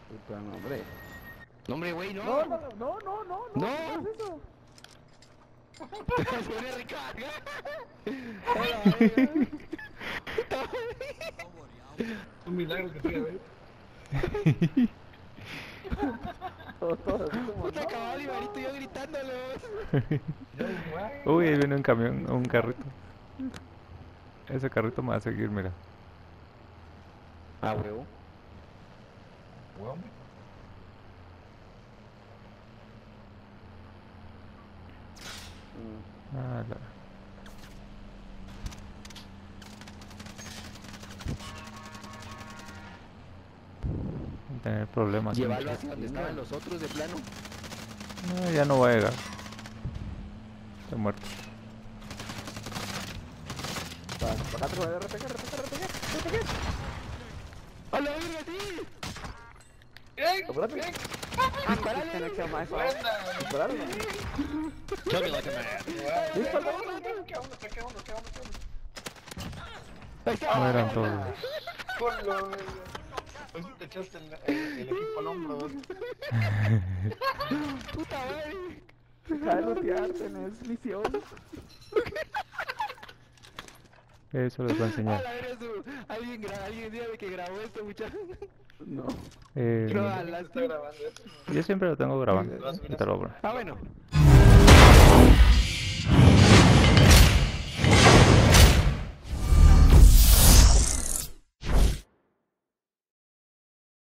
Puta, no, hombre. No, hombre, güey, no. No, no, no, no, no, no, No. ¿qué es eso? Se viene recarga. Hola, verga. Un milagro que siga, ¿ves? Todos así como, Puta no, cabal, no. Ibarito y yo gritándolos. Uy, ahí viene un camión, un carrito. Ese carrito me va a seguir, mira. Ah, huevo. Huevón. Ah, la... Voy a tener problemas. Llévalo hacia donde estaban los otros de plano. No, ya no voy a llegar. Estoy muerto. Bájate con el RPG. ¡A la verga, sí! Apúrate. ¡Disparale! Tiene que ser más Buena. Disparale. Kill me like a man. Listo, ¿Qué onda? Ahí está. Mueran todos. Ponlo, pues te echaste el equipo al hombro, ¿ves? Puta madre. Deja de lootear, tenés misión. Eso les voy a A enseñar. la verga, alguien dígame que grabó esto, muchacho. No. No, a ¿Quién las está grabando esto? Yo siempre lo tengo grabando. Ahorita lo abro. Ah, bueno.